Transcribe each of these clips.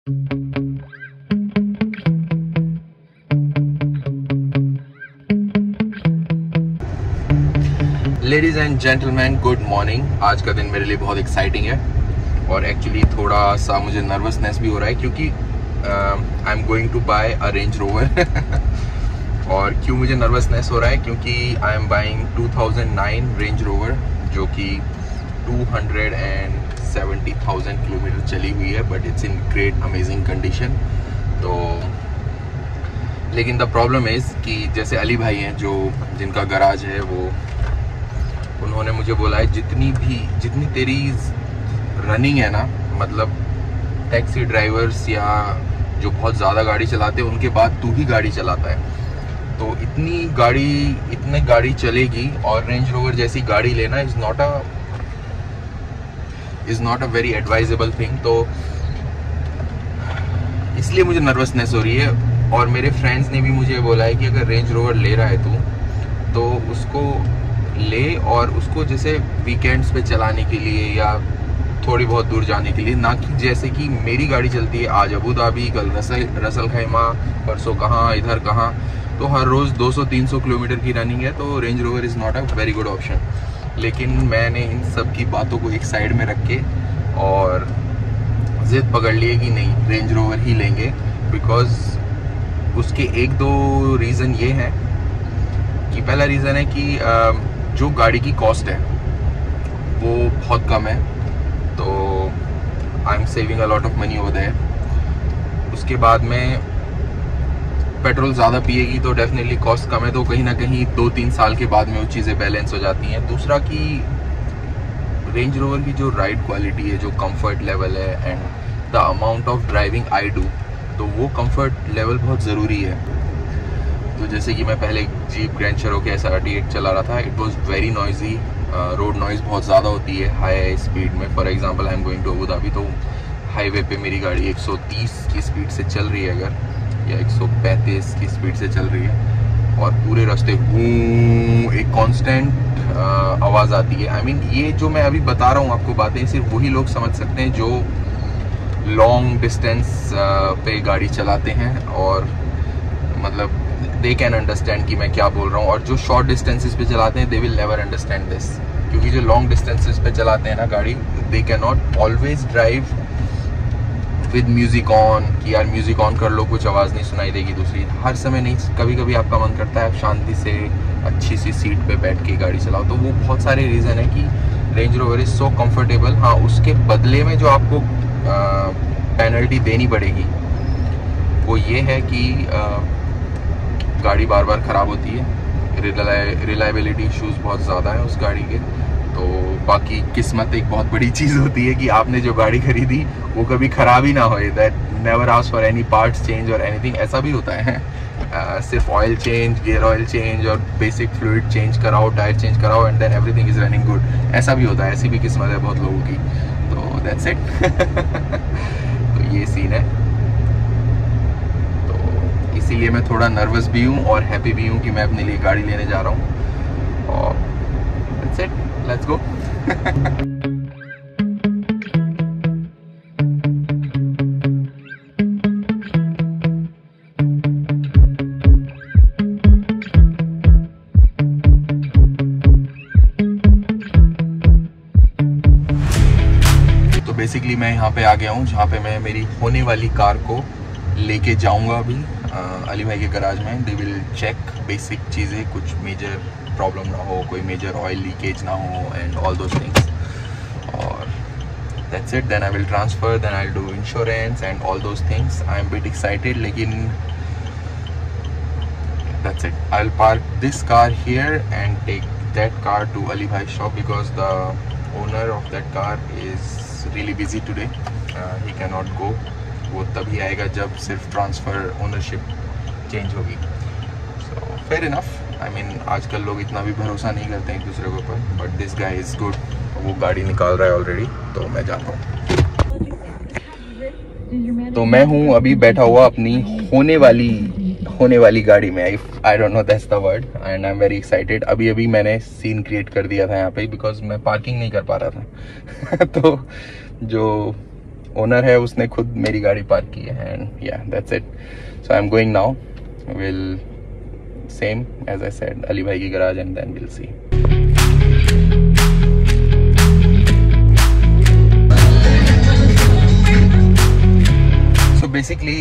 Ladies and gentleman, good morning. आज का दिन मेरे लिए बहुत एक्साइटिंग है और एक्चुअली थोड़ा सा मुझे नर्वसनेस भी हो रहा है क्योंकि I am going to buy a Range Rover. और क्यों मुझे नर्वसनेस हो रहा है? क्योंकि I am buying 2009 Range Rover जो कि 270,000 किलोमीटर चली हुई है, but it's in great amazing condition. तो लेकिन द प्रॉब्लम इज़ कि जैसे अली भाई हैं जो जिनका गराज है, वो उन्होंने मुझे बोला है जितनी तेरी रनिंग है ना, मतलब टैक्सी ड्राइवर्स या जो बहुत ज़्यादा गाड़ी चलाते हैं उनके बाद तू ही गाड़ी चलाता है, तो इतनी गाड़ी चलेगी और रेंज रोवर जैसी गाड़ी लेना is not a very advisable thing. तो इसलिए मुझे नर्वसनेस हो रही है। और मेरे फ्रेंड्स ने भी मुझे बोला है कि अगर रेंज रोवर ले रहा है तू तो उसको ले और उसको जैसे वीकेंड्स पे चलाने के लिए या थोड़ी बहुत दूर जाने के लिए, ना कि जैसे कि मेरी गाड़ी चलती है आज अबू धाबी, कल रसल खैमा, परसों कहाँ इधर कहाँ, तो हर रोज़ 200-300 किलोमीटर की रनिंग है। तो Range Rover is not a very good option. लेकिन मैंने इन सब की बातों को एक साइड में रख के और ज़िद पकड़ ली है कि नहीं, रेंज रोवर ही लेंगे। बिकॉज उसके एक दो रीज़न ये हैं कि पहला रीज़न है कि जो गाड़ी की कॉस्ट है वो बहुत कम है, तो I am saving a lot of money over there. उसके बाद में पेट्रोल ज़्यादा पिएगी तो डेफिनेटली कॉस्ट कम है, तो कहीं ना कहीं 2-3 साल के बाद में वो चीज़ें बैलेंस हो जाती हैं। दूसरा कि रेंज रोवर की जो राइड क्वालिटी है, जो कंफर्ट लेवल है and the amount of driving I do, तो वो कंफर्ट लेवल बहुत ज़रूरी है। तो जैसे कि मैं पहले जीप ग्रैंड चेरोकी SRT8 चला रहा था, it was very noisy. Road noise बहुत ज़्यादा होती है हाई स्पीड में। For example I am going to Abu Dhabi, तो हाईवे पे मेरी गाड़ी 130 की स्पीड से चल रही है अगर, या 135 की स्पीड से चल रही है, और पूरे रास्ते एक कांस्टेंट आवाज़ आती है। आई मीन ये जो मैं अभी बता रहा हूँ आपको बातें, सिर्फ वही लोग समझ सकते हैं जो लॉन्ग डिस्टेंस पे गाड़ी चलाते हैं, और मतलब दे कैन अंडरस्टैंड कि मैं क्या बोल रहा हूँ। और जो शॉर्ट डिस्टेंसेस पे चलाते हैं they will never understand this, क्योंकि जो लॉन्ग डिस्टेंसेस पे चलाते हैं ना गाड़ी, they can not always drive with music on कि यार म्यूजिक ऑन कर लो, कुछ आवाज़ नहीं सुनाई देगी। दूसरी, हर समय नहीं, कभी कभी आपका मन करता है आप शांति से अच्छी सी सीट पे बैठ के गाड़ी चलाओ। तो वो बहुत सारे रीज़न है कि Range Rover is so comfortable. हाँ, उसके बदले में जो आपको पेनल्टी देनी पड़ेगी वो ये है कि गाड़ी बार बार ख़राब होती है, रिलायबिलिटी इश्यूज़ बहुत ज़्यादा है उस गाड़ी के। तो बाकी किस्मत एक बहुत बड़ी चीज़ होती है कि आपने जो गाड़ी खरीदी वो कभी ख़राब ही ना हो। That never ask for any parts change और एनीथिंग, ऐसा भी होता है। सिर्फ oil change, gear oil change और बेसिक फ्लूइड चेंज कराओ, टायर चेंज कराओ and then everything is running good, ऐसा भी होता है। ऐसी भी किस्मत है बहुत लोगों की। तो दैट्स इट। तो ये सीन है। इसीलिए मैं थोड़ा नर्वस भी हूँ और हैप्पी भी हूँ कि मैं अपने लिए गाड़ी लेने जा रहा हूँ। और दैट्स इट, लेट्स गो। तो बेसिकली मैं यहाँ पे आ गया हूँ जहाँ पे मैं मेरी होने वाली कार को लेके जाऊँगा अभी अली भाई के गराज में। दे विल चेक बेसिक चीज़ें, कुछ मेजर प्रॉब्लम ना हो, कोई मेजर ऑयल लीकेज ना हो एंड ऑल दोज थिंग्स। और that's it, then I will transfer, then I will do insurance and all those things. I am bit excited, लेकिन that's it. I will park this car here and take that car to Ali bhai shop because the owner of that car is really busy today. He can not go. वो तभी आएगा जब सिर्फ transfer ownership change होगी। So fair enough. I mean आजकल लोग इतना भी भरोसा नहीं करते हैं एक दूसरे के ऊपर, but this guy is good. वो गाड़ी निकाल रहा है ऑलरेडी, तो मैं जाता हूँ। तो मैं हूँ अभी बैठा हुआ अपनी होने वाली गाड़ी में। I don't know that's the word and I am very excited. अभी मैंने सीन क्रिएट कर दिया था यहाँ पे बिकॉज मैं पार्किंग नहीं कर पा रहा था। तो जो ओनर है उसने खुद मेरी गाड़ी पार्क की है and yeah that's it. So I am going now. Will same as I said Ali bhai की garage and then will see. So basically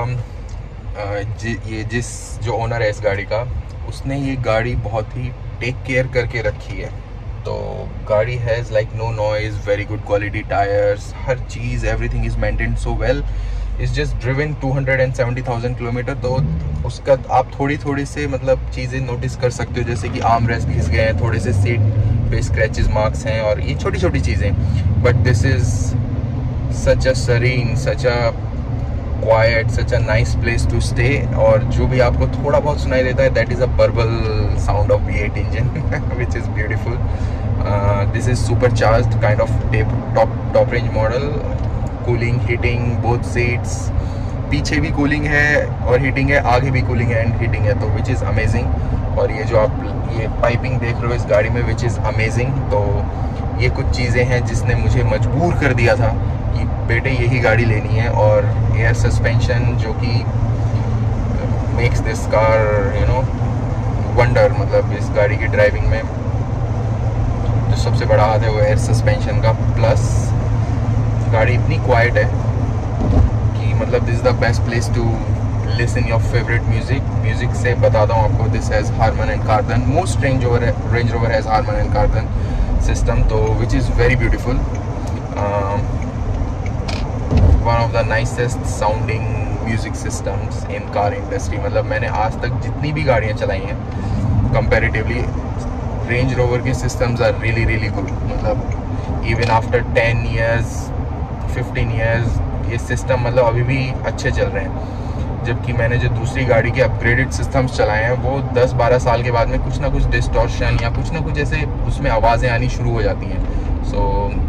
ये जो ओनर है इस गाड़ी का, उसने ये गाड़ी बहुत ही टेक केयर करके रखी है. तो गाड़ी has like no noise, very good quality tyres, हर चीज़, everything is maintained so well. Is just driven 270,000 kilometre. तो उसका आप थोड़ी से मतलब चीज़ें नोटिस कर सकते हो, जैसे कि आर्म रेस्ट घिस गए हैं, थोड़े से सीट पे स्क्रैचेस मार्क्स हैं और ये छोटी छोटी चीज़ें. But this is such a serene, such a quiet, such a nice place to stay. और जो भी आपको थोड़ा बहुत सुनाई देता है, that is a burble sound of V8 engine which is beautiful. This is super charged kind of top range model. Cooling, heating, both seats, पीछे भी कूलिंग है और हीटिंग है, आगे भी कूलिंग है एंड हीटिंग है, तो विच इज़ अमेजिंग. और ये जो आप ये पाइपिंग देख रहे हो इस गाड़ी में, विच इज़ अमेजिंग. तो ये कुछ चीज़ें हैं जिसने मुझे मजबूर कर दिया था कि बेटे यही गाड़ी लेनी है. और एयर सस्पेंशन जो कि makes this car you know wonder. मतलब इस गाड़ी की ड्राइविंग में जो सबसे बड़ा हाथ है वो एयर सस्पेंशन का. प्लस गाड़ी इतनी क्वाइट है कि मतलब this is the best place to listen your favourite music से बताता हूँ आपको. This has Harman and Kardon. Most Range Rover has Harman and Kardon system, तो which is very beautiful. One of the nicest sounding music systems in car industry. मतलब मैंने आज तक जितनी भी गाड़ियाँ चलाई हैं कंपैरेटिवली, रेंज रोवर के systems are really really good. मतलब इवन आफ्टर 10 years 15 years ये सिस्टम मतलब अभी भी अच्छे चल रहे हैं. जबकि मैंने जो दूसरी गाड़ी के अपग्रेडेड सिस्टम्स चलाए हैं वो 10-12 साल के बाद में कुछ ना कुछ डिस्टॉर्शन या कुछ ना कुछ ऐसे उसमें आवाज़ें आनी शुरू हो जाती हैं. सो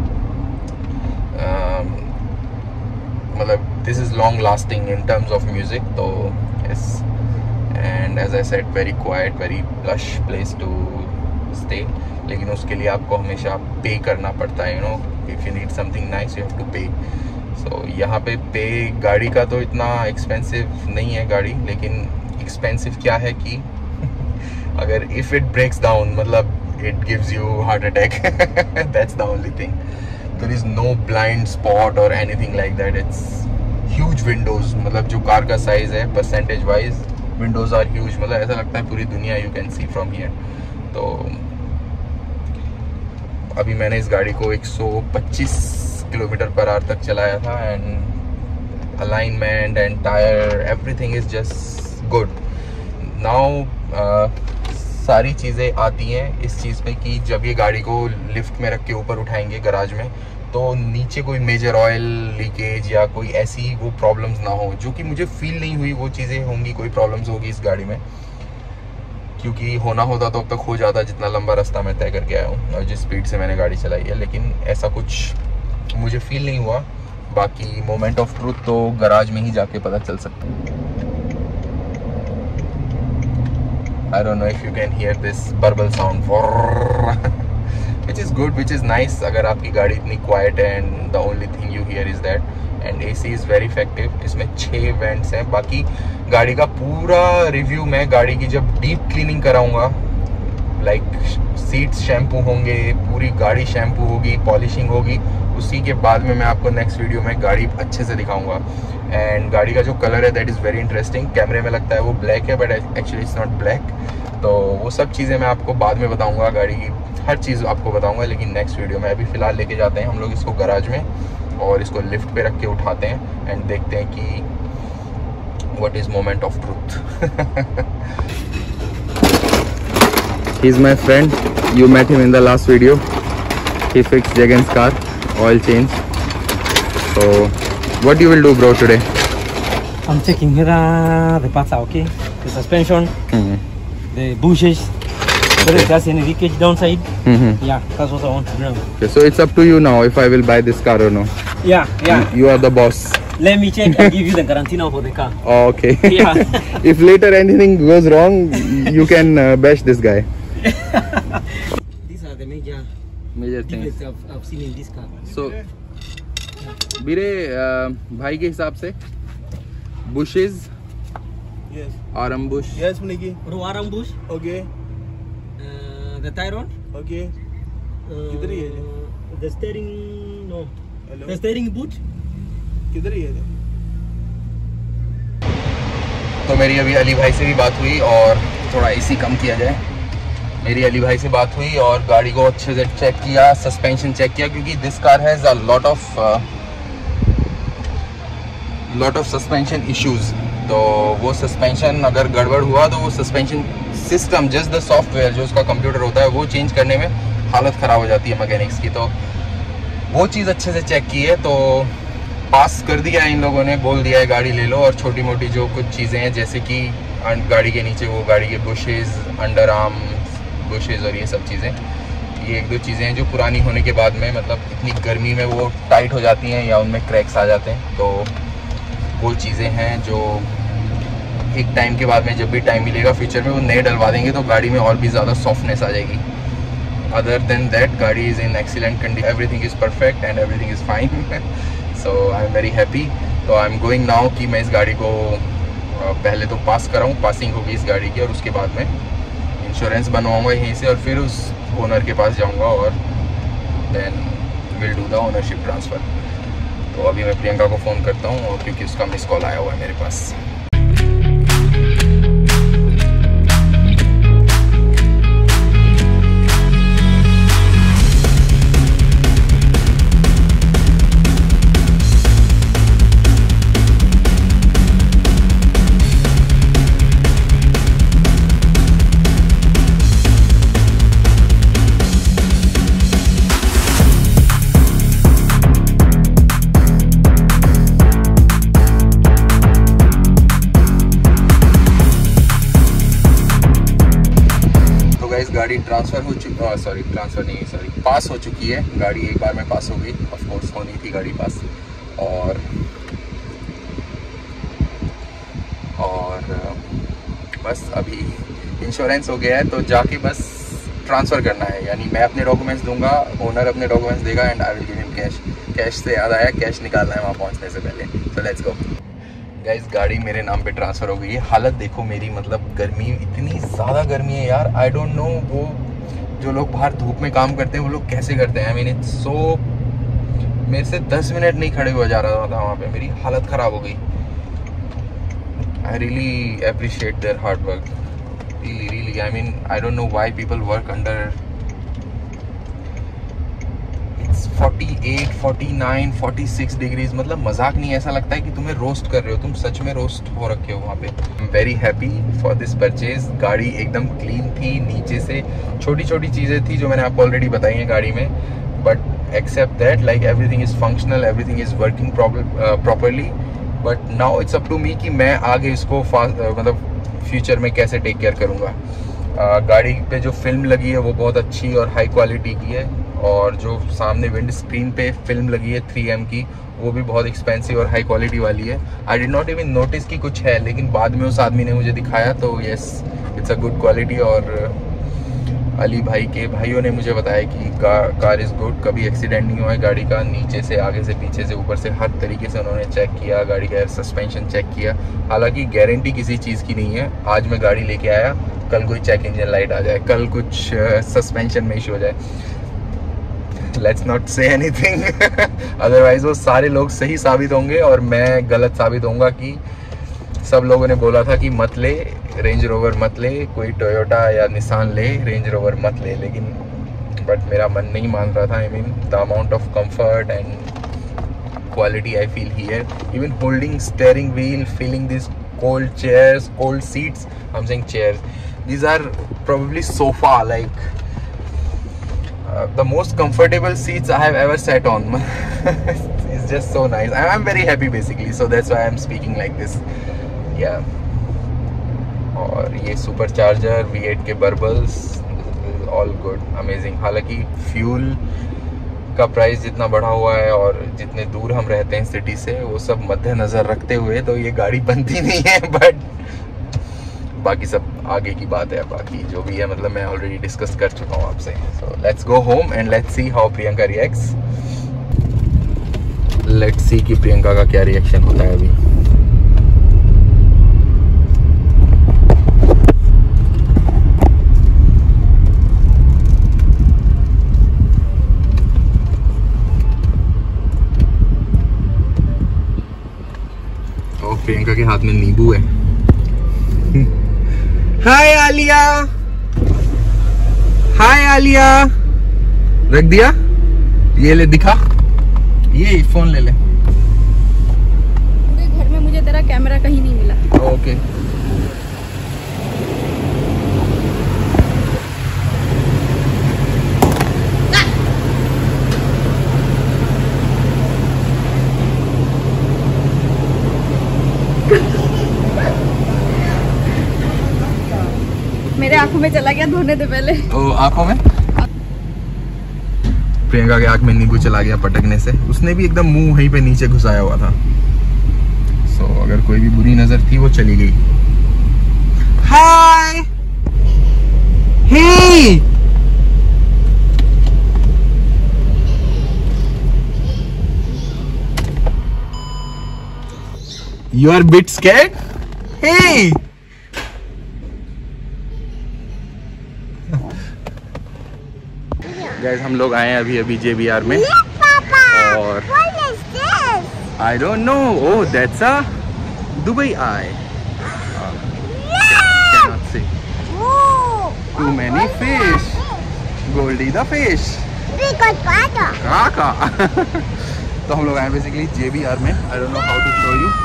मतलब this is long lasting in terms of music. तो yes, and as I said very quiet, very plush place to stay. लेकिन उसके लिए आपको हमेशा पे करना पड़ता है. You know, if you need something nice you have to pay. सो यहाँ पे गाड़ी का तो इतना एक्सपेंसिव नहीं है गाड़ी, लेकिन एक्सपेंसिव क्या है कि अगर इफ़ इट ब्रेक्स डाउन मतलब it gives you heart attack. That's the only thing. There is no blind spot और anything like that. It's huge windows. मतलब जो कार का साइज़ है percentage wise windows are huge. मतलब ऐसा लगता है पूरी दुनिया you can see from here. तो अभी मैंने इस गाड़ी को 125 किलोमीटर पर आवर तक चलाया था and alignment and tyre everything is just good. Now सारी चीज़ें आती हैं इस चीज़ पे कि जब ये गाड़ी को लिफ्ट में रख के ऊपर उठाएंगे गराज में, तो नीचे कोई मेजर ऑयल लीकेज या कोई ऐसी वो प्रॉब्लम्स ना हो, जो कि मुझे फील नहीं हुई. वो चीज़ें होंगी, कोई प्रॉब्लम्स होगी इस गाड़ी में, क्योंकि होना होता तो अब तक हो जाता जितना लंबा रास्ता मैं तय करके आया हूँ और जिस स्पीड से मैंने गाड़ी चलाई है. लेकिन ऐसा कुछ मुझे फील नहीं हुआ. बाकी मोमेंट ऑफ ट्रूथ तो गराज में ही जाके पता चल सकता है. I don't know if you can hear this burble sound, which is good, which is nice. अगर आपकी गाड़ी इतनी quiet है and the only thing you hear is that, and AC is very effective. इसमें 6 वेंट्स हैं. बाकी गाड़ी का पूरा रिव्यू मैं गाड़ी की जब डीप क्लीनिंग कराऊंगा, लाइक सीट्स शैम्पू होंगे, पूरी गाड़ी शैम्पू होगी, पॉलिशिंग होगी, उसी के बाद में मैं आपको नेक्स्ट वीडियो में गाड़ी अच्छे से दिखाऊंगा. एंड गाड़ी का जो कलर है दैट इज़ वेरी इंटरेस्टिंग. कैमरे में लगता है वो ब्लैक है but actually it's not black. तो वो सब चीज़ें मैं आपको बाद में बताऊंगा, गाड़ी की हर चीज़ आपको बताऊंगा, लेकिन नेक्स्ट वीडियो में. अभी फ़िलहाल लेके जाते हैं हम लोग इसको गराज में और इसको लिफ्ट पे रख के उठाते हैं एंड देखते हैं कि what is moment of truth. He is my friend, you met him in the last video. He fixed Jagan's car, oil change. So what you will do, bro, today? I'm checking here the parts are okay. The suspension, the bushes, whether there's any leakage downside. Yeah, that's what I want to know. Okay, so it's up to you now if I will buy this car or no. Yeah. You are the boss. Let me check and give you the guarantee now for the car. Oh, okay. Yeah. If later anything goes wrong, you can bash this guy. These are the major things defects I've seen in this car. So मेरे भाई के हिसाब से bushes arm bush Yes, Muniki. Ruaram bush. Okay. The Tyrone. Okay. किधर ही है ये? The steering no. Hello. The steering boot. किधर ही है ये? तो मेरी अभी अली भाई से भी बात हुई और थोड़ा एसी कम किया जाए। मेरी अली भाई से बात हुई और गाड़ी को अच्छे से चेक किया, सस्पेंशन चेक किया, क्योंकि this car has a lot of suspension issues. तो वो सस्पेंशन अगर गड़बड़ हुआ तो वो suspension system, just the software जो उसका कंप्यूटर होता है, वो चेंज करने में हालत ख़राब हो जाती है मैकेनिक्स की। तो वो चीज़ अच्छे से चेक की है, तो पास कर दिया है इन लोगों ने, बोल दिया है गाड़ी ले लो। और छोटी मोटी जो कुछ चीज़ें हैं, जैसे कि गाड़ी के नीचे वो गाड़ी के बुशेज़, अंडर आर्म बुशेज़ और ये सब चीज़ें, ये एक दो चीज़ें हैं जो पुरानी होने के बाद में, मतलब इतनी गर्मी में वो टाइट हो जाती हैं या उनमें क्रैक्स आ जाते हैं। तो वो चीज़ें हैं जो एक टाइम के बाद में, जब भी टाइम मिलेगा फ्यूचर में, वो नए डलवा देंगे तो गाड़ी में और भी ज़्यादा सॉफ्टनेस आ जाएगी। अदर देन दैट गाड़ी is in excellent condition, everything is perfect and everything is fine. So I am very happy. तो आई एम गोइंग नाउ कि मैं इस गाड़ी को पहले तो पास कराऊँ, पासिंग होगी इस गाड़ी की, और उसके बाद में इंश्योरेंस बनवाऊँगा यहीं से और फिर उस ओनर के पास जाऊँगा और then will do the ownership transfer. तो अभी मैं प्रियंका को फ़ोन करता हूँ क्योंकि उसका मिस कॉल आया हुआ है मेरे पास। गाड़ी ट्रांसफ़र हो चुकी, ट्रांसफ़र नहीं, पास हो चुकी है गाड़ी। एक बार में पास हो गई, ऑफ कोर्स होनी थी गाड़ी पास। और बस अभी इंश्योरेंस हो गया है, तो जाके बस ट्रांसफ़र करना है। यानी मैं अपने डॉक्यूमेंट्स दूंगा, ओनर अपने डॉक्यूमेंट्स देगा and I will give him cash. Cash से याद आया, कैश निकालना है वहाँ पहुँचने से पहले। तो लेट्स गो गाइस, गाड़ी मेरे नाम पे ट्रांसफ़र हो गई है। हालत देखो मेरी, मतलब गर्मी, इतनी ज़्यादा गर्मी है यार। आई डोंट नो वो जो लोग बाहर धूप में काम करते हैं वो लोग कैसे करते हैं। आई मीन इट्स सो, मेरे से 10 मिनट नहीं खड़े हुआ जा रहा था वहाँ पे, मेरी हालत ख़राब हो गई। I really appreciate their hard work, really. I mean I don't know why people work under 48, 49, 46 degrees, मतलब मजाक नहीं। ऐसा लगता है कि तुम्हें रोस्ट कर रहे हो, तुम सच में रोस्ट हो रखे हो वहाँ पे। I am very happy for this purchase. गाड़ी एकदम क्लीन थी, नीचे से छोटी छोटी चीज़ें थी जो मैंने आपको ऑलरेडी बताई हैं गाड़ी में, but except that like everything is functional, everything is working properly. But now it's up to me कि मैं आगे इसको मतलब फ्यूचर में कैसे टेक केयर करूँगा। गाड़ी पे जो फिल्म लगी है वो बहुत अच्छी और हाई क्वालिटी की है, और जो सामने विंड स्क्रीन पे फिल्म लगी है 3M की, वो भी बहुत एक्सपेंसिव और हाई क्वालिटी वाली है। I did not even notice कि कुछ है, लेकिन बाद में उस आदमी ने मुझे दिखाया, तो yes it's a good quality. और अली भाई के भाइयों ने मुझे बताया कि कार इज़ गुड, कभी एक्सीडेंट नहीं हुआ है गाड़ी का। नीचे से, आगे से, पीछे से, ऊपर से, हर तरीके से उन्होंने चेक किया, गाड़ी का सस्पेंशन चेक किया। हालांकि गारंटी किसी चीज़ की नहीं है। आज मैं गाड़ी लेके आया, कल कोई चेक इंजन लाइट आ जाए, कल कुछ सस्पेंशन में इशू हो जाए, let's not say anything. Otherwise वो सारे लोग सही साबित होंगे और मैं गलत साबित होऊंगा कि सब लोगों ने बोला था कि मत ले, रेंज रोवर मत ले, कोई टोयोटा या निसान ले, रेंज रोवर मत ले। लेकिन बट मेरा मन नहीं मान रहा था। I mean the amount of comfort and quality I feel here, even holding steering wheel, feeling this cold chairs, cold seats. I'm saying chairs. These are probably sofa like the most comfortable seats I have ever sat on. It's just so nice. I'm very happy basically, so that's why I'm speaking like this. Yeah. और ये super charger V8 के burbles, all good, amazing. हालांकि fuel का price जितना बढ़ा हुआ है और जितने दूर हम रहते हैं सिटी से, वो सब मद्देनज़र रखते हुए तो ये गाड़ी बनती नहीं है, बट बाकी सब आगे की बात है। बाकी जो भी है, मतलब मैं ऑलरेडी डिस्कस कर चुका हूँ आपसे। So let's go home and let's see how Priyanka reacts. Let's see कि प्रियंका का क्या रिएक्शन होता है अभी। और प्रियंका के हाथ में नींबू है। हाय आलिया, हाय आलिया। रख दिया, ये ले दिखा, ये फोन ले ले। पूरे घर में मुझे तेरा कैमरा कहीं नहीं मिला। ओके मेरे आंखों में चला गया, धोने दे पहले। ओ आंखों में, प्रियंका के आंख में नींबू चला गया पटकने से। उसने भी एकदम मुंह वहीं पे नीचे घुसाया हुआ था। सो अगर कोई भी बुरी नजर थी वो चली गई। Hi, hey, you are bit scared? Hey, guys हम लोग आए हैं अभी JBR में। और आई डोंट नो, oh that's a Dubai eye. Too many fish, Goldie the fish, काका। तो हम लोग आए बेसिकली JBR में। I don't know how to show you.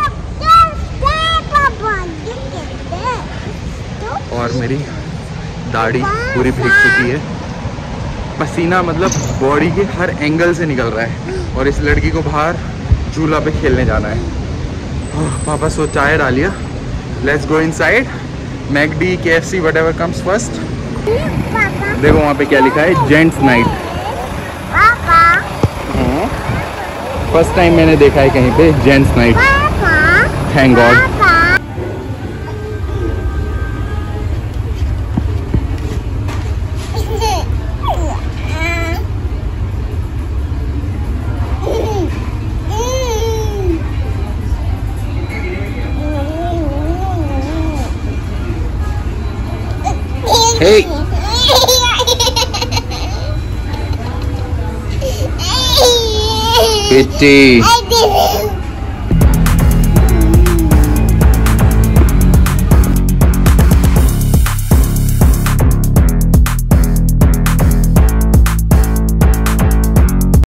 और मेरी दाढ़ी पूरी भीग चुकी है, पसीना मतलब बॉडी के हर एंगल से निकल रहा है। और इस लड़की को बाहर झूला पे खेलने जाना है। पापा सो चाय डालिया, let's go inside. McD, KFC, whatever comes first. देखो वहाँ पे क्या लिखा है, जेंट्स नाइट। फर्स्ट टाइम मैंने देखा है कहीं पे gents night, thank God. Hey. Kitty.